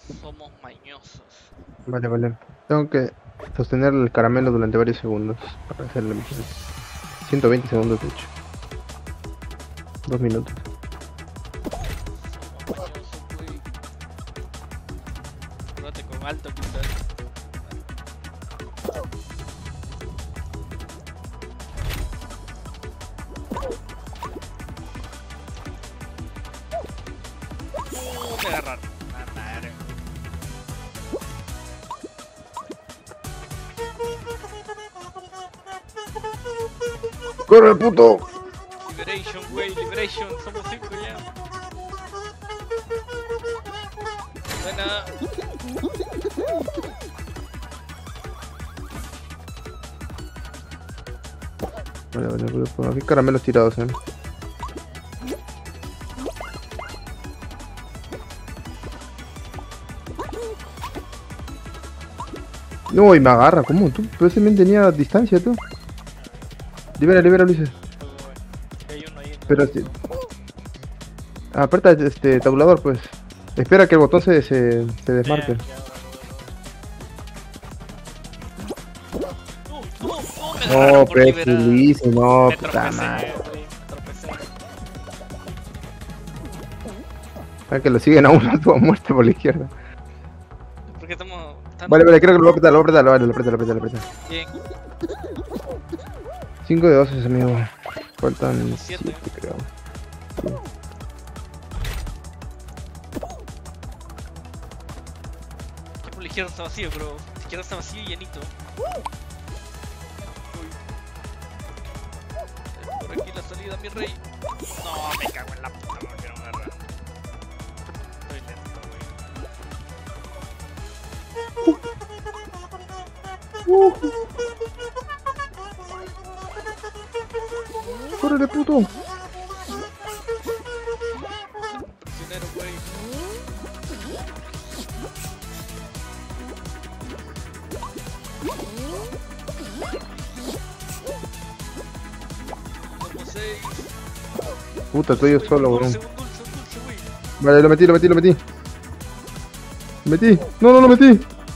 Somos mañosos. Vale, vale. Tengo que sostener el caramelo durante varios segundos para hacer la misión. 120 segundos, de hecho. 2 minutos. Somos mañosos, güey. Acuérdate con alto puntaje. Me agarraron. Ah, madre. ¡Corre, puto! Liberation, güey, Liberation. Somos 5 ya. Buena. Vale, vale, vale. Pues aquí caramelos tirados, No, y me agarra, ¿cómo? Tú, pero ese men tenía distancia, tú. Libera, libera, Ulises. Hay uno ahí. Pero aprieta este tabulador, pues. Espera que el botón se desmarque. Me No, agarraron por pues, liberar. Ulises, no, Me puta tropecé, madre. güey, me tropecé. Ah, que lo siguen a uno a muerte por la izquierda. Porque estamos tan Vale, vale, creo que lo voy a apretar, lo voy a apretar, vale, lo aprieta, lo aprieta, lo aprieta. bien. 5 de 12, amigo. Faltan 7. 7, creo. Que por la izquierda está vacío, bro. La izquierda está vacío y llenito. Uy. Por aquí la salida, mi rey. No, me cago en la puta, no quiero agarrar. Estoy lento, ¡Córrele, puto! prisionero, güey. Como 6. Puta, estoy yo solo, weón. Un dulce, güey. Vale, lo metí, lo metí, lo metí. Lo metí. No, no lo metí.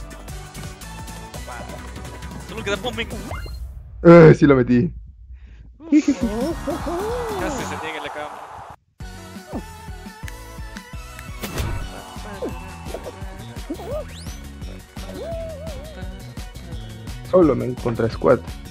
Solo queda Pomen. Sí lo metí. Casi se niega en la cama. Solo me contra squad.